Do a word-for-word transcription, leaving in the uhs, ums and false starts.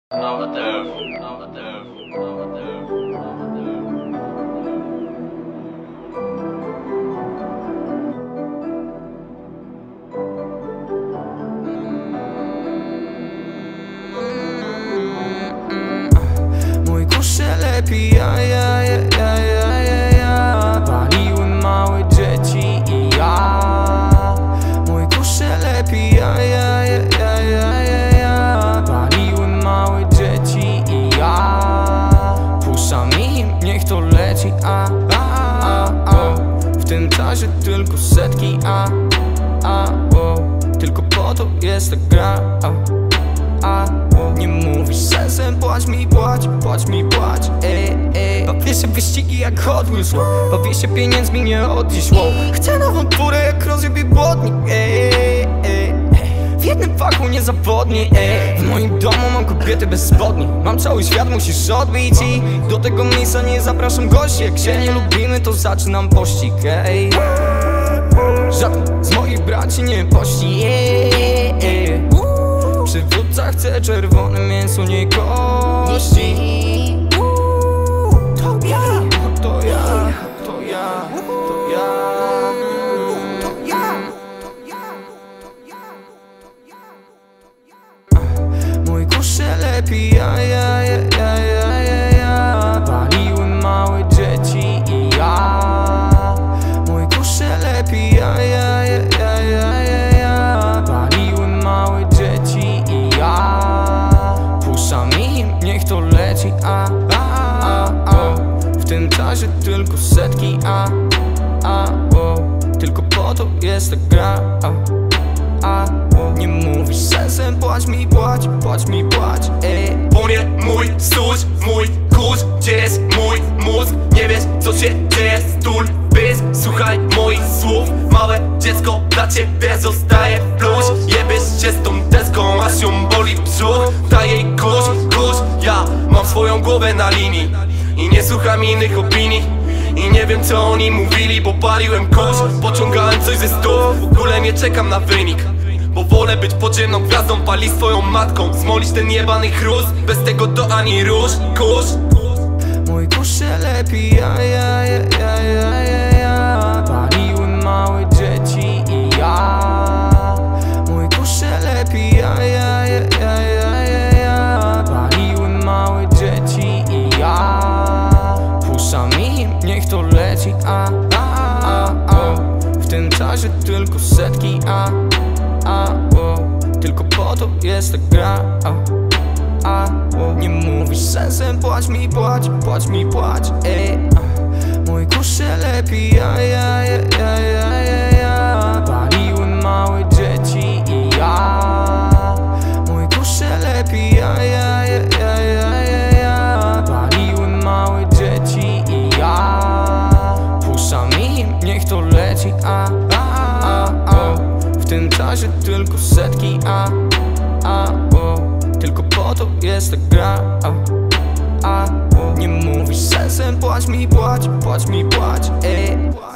Nowy typ, nowy typ, nowy typ, nowy typ. Mój kurz się lepi, ja, ja, ja, ja, ja, ja, ja. Paliły małe dzieci i ja. Mój kurz się lepi, ja, ja, ja, ja, ja, ja, ja. Paliły małe dzieci i ja. Puszczam im, niech to leci, a, a, a, a. W tym czasie tylko setki, a, a, o. Tylko po to jest ta gra, a, a, o. Nie mówisz sensem, płać mi, płać, płać mi, płać, ej, ej. Bawię się wyścigi jak Hot Wheels, wow. Bawię się pieniędzmi, nie od dziś, wow. Chcę nową furę jak rozjebie błotnik, ej, ej, ej. W jednym fachu niezawodni, ej. W moim domu mam kobiety bez spodni. Mam cały świat, musisz odbić i do tego miejsca nie zapraszam gości. Jak się nie lubimy, to zaczynam pościg, ej. Żaden z moich braci nie pości, ej, ej. Przywódca chce czerwone mięso, nie kości. To ja, to ja, to ja, to ja, to ja, to ja, to ja, to ja. Mój kurz się lepi, ja, ja, ja, ja, ja, ja, ja. Paliły małe dzieci i ja. Mój kurz się lepi, ja, ja, ja, ja, ja, ja, ja. Paliły małe dzieci i ja. Puszczam im, niech to leci, a, a, a, a. W tym czasie tylko setki, a, a, o. Tylko po to jest ta gra, a, a, o. Nie mówisz sensem, płać mi, płać, płać mi, płać, ej. Bo nie mój stróż, mój kurz, gdzie jest mój mózg? Nie wiesz co się dzieje, stul, bys, słuchaj moich słów. Małe dziecko dla ciebie zostaje w plusz. Jebiesz się z tą deską, aż ją boli brzuch. Daj jej kurz, kurz, ja mam swoją głowę na linii i nie słucham innych opinii. I nie wiem co oni mówili, bo paliłem kurz. Pociągałem coś ze stów, w ogóle nie czekam na wynik, bo wolę być podziemną gwiazdą, pali swoją matką. Smolić ten jebany chrust, bez tego to ani róż, kurz. Mój kurz się lepi, ja, ja, ja, ja, ja, ja, ja. Paliły małe dzieci i ja. Mój kurz się lepi, ja, ja, ja, ja, ja, ja, ja. Paliły małe dzieci i ja. Puszczam im, niech to leci, a, a, a, a. W tym czasie tylko setki, a, a, o. Tylko po to jest ta gra, a, a, o. Nie mówisz sensem, płać mi, płać, płać mi, płać, ej. Mój kurz się lepi, ja, ja, ja, ja, ja, ja, ja. Paliły małe dzieci i ja. Mój kurz się lepi, ja, ja, ja, ja, ja, ja, ja. Paliły małe dzieci i ja. Puszczam im, niech to leci, a, a, a, a. W tym czasie tylko setki, a, a, o. Tylko po to jest ta gra, a, a, o. Nie mówisz sensem, płać mi, płać, płać mi, płać, ej.